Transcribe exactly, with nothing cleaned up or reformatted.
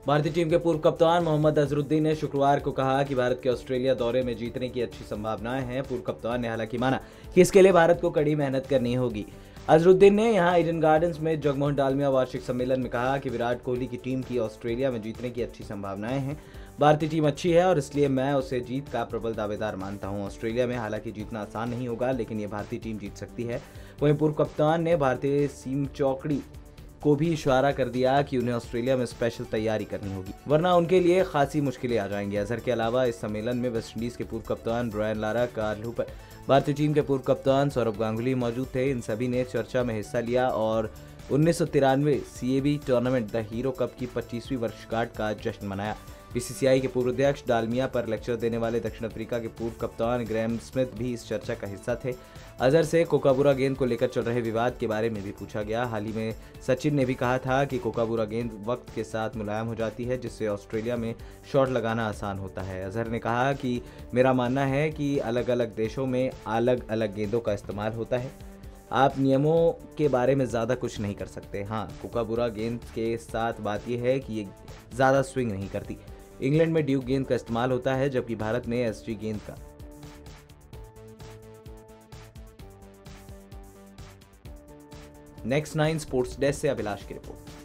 भारतीय टीम के पूर्व कप्तान मोहम्मद अजहरुद्दीन ने शुक्रवार को कहा कि भारत के ऑस्ट्रेलिया दौरे में जीतने की अच्छी संभावनाएं हैं। पूर्व कप्तान ने हालांकि माना कि इसके लिए भारत को कड़ी मेहनत करनी होगी। अजहरुद्दीन ने यहां ईडन गार्डन्स में जगमोहन डालमिया वार्षिक सम्मेलन में कहा कि विराट कोहली की टीम की ऑस्ट्रेलिया में जीतने की अच्छी संभावनाएं हैं। भारतीय टीम अच्छी है और इसलिए मैं उसे जीत का प्रबल दावेदार मानता हूं। ऑस्ट्रेलिया में हालांकि जीतना आसान नहीं होगा, लेकिन ये भारतीय टीम जीत सकती है। वहीं पूर्व कप्तान ने भारतीय सीम चौकड़ी को भी इशारा कर दिया कि उन्हें ऑस्ट्रेलिया में स्पेशल तैयारी करनी होगी, वरना उनके लिए खासी मुश्किलें आ जाएंगी। अजहर के अलावा इस सम्मेलन में वेस्टइंडीज के पूर्व कप्तान ब्रायन लारा, कार्ल हूपर, भारतीय टीम के पूर्व कप्तान सौरव गांगुली मौजूद थे। इन सभी ने चर्चा में हिस्सा लिया और उन्नीस सौ तिरानवे CAB tournament the Hero Cup की पच्चीसवीं वर्षगांठ का जश्न मनाया। बीसीसीआई के पूर्व अध्यक्ष डालमिया पर लेक्चर देने वाले दक्षिण अफ्रीका के पूर्व कप्तान ग्रैम स्मिथ भी इस चर्चा का हिस्सा थे। अजहर से कोकाबूरा गेंद को लेकर चल रहे विवाद के बारे में भी पूछा गया। हाल ही में सचिन ने भी कहा था कि कोकाबूरा गेंद वक्त के साथ मुलायम हो जाती है, जिससे ऑस्ट्रेलिया में शॉट लगाना आसान होता है। अजहर ने कहा कि मेरा मानना है कि अलग अलग देशों में अलग अलग गेंदों का इस्तेमाल होता है, आप नियमों के बारे में ज़्यादा कुछ नहीं कर सकते। हाँ, कोकाबूरा गेंद के साथ बात यह है कि ये ज़्यादा स्विंग नहीं करती। इंग्लैंड में ड्यूक गेंद का इस्तेमाल होता है, जबकि भारत में एसजी गेंद का। नेक्स्ट नाइन स्पोर्ट्स डेस्क से अभिलाष की रिपोर्ट।